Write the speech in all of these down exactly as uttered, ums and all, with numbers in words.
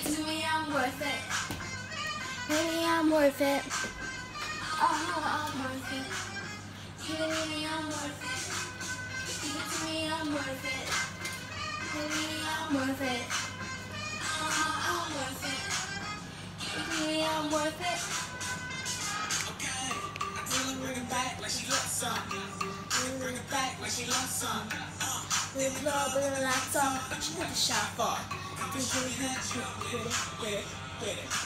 to me, I'm worth it. Baby, I'm worth it. Oh, I'm worth it. Give it to me, I'm worth it. Give it to me, I'm worth it. Baby, I'm worth it. Oh, I'm worth it. Give it to me, I'm worth it. Okay. Bring it back like she loves some. Bring it back like she loves some. With love and a laptop, she got the shot for. With it, with it, with it, with it.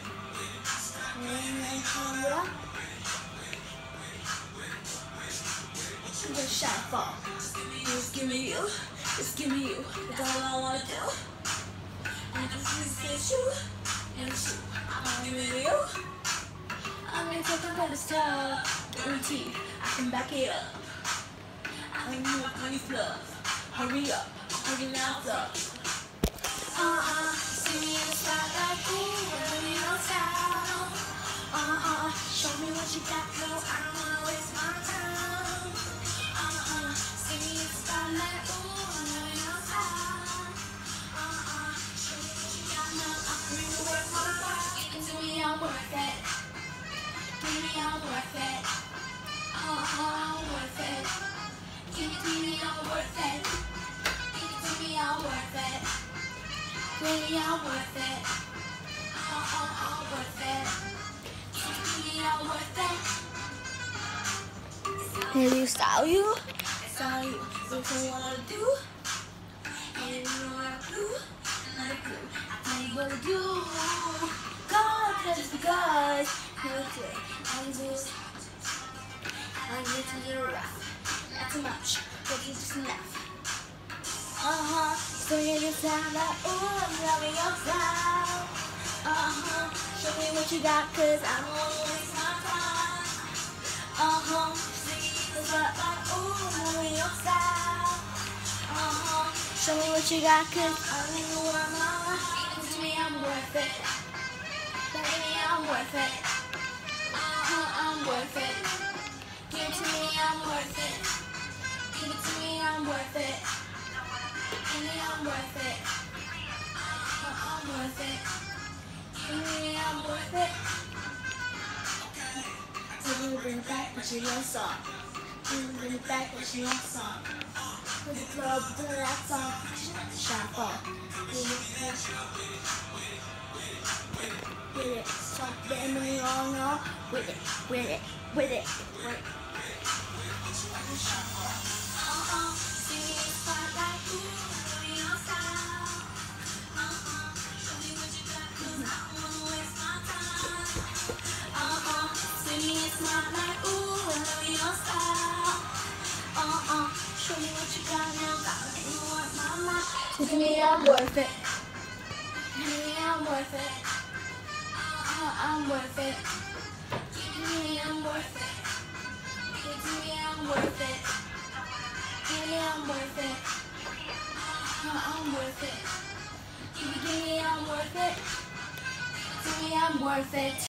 The shot fall. Just give me you, just give me you. That's all I wanna do. And just is you, and it's you. I'm only with you. I'm gonna take a better style. Guaranteed, I can back it up. I know I need love. Hurry up, hurry now, love. Uh-uh, see me in the spotlight, ooh, really no style. Uh-uh, show me what you got, no, I don't wanna waste my time. Uh-uh, see me in the spotlight, ooh, really no style. Uh-uh, show me what you got, no, I don't really waste my time. Give it to me, I'm worth it. Give me, I'm worth it. Uh-uh, I'm worth it. Give it to me, I'm worth it. Give it to me, I'm worth it. Baby, I'm worth it. Oh, oh, I'm worth it. Baby, I'm worth it. Baby, style you. Style you. What you wanna do? And you know what I do? What I do? I tell you what to do. God, just because. Here's it. I'm just. I'm just a little rough. Not too much, but it's just enough. Uh-huh, so you can sound like, ooh, I'm loving your style. Uh-huh, show me what you got, cause I don't wanna waste my time. Uh-huh, singing the spot like, ooh, I'm loving your style. Uh-huh, show me what you got, cause I don't know what I'm on. Give it to me, I'm worth it. Baby, I'm worth it. Uh-huh, I'm worth it. Give it to me, I'm worth it. Give it to me, I'm worth it. Baby, I'm worth it. Oh, I'm worth it. Baby, I'm worth it. Baby, bring it back when she loves song. Baby, bring it back when she loves song. With the club, do that song. Shot fall. With it, stop them me all now. With it, with it, with it, with it. Uh-uh, see me in the spotlight, ooh. It's not like, ooh, I know your style. Uh-uh, show me what you got now. Got me want mama. Give me, I'm worth it. Give me, I'm worth it. Uh-uh, I'm worth it. Give me, I'm worth it. Give me, I'm worth it. Give me, I'm worth it. Uh-uh, I'm worth it. Give me, give me, I'm worth it. Give me, I'm worth it.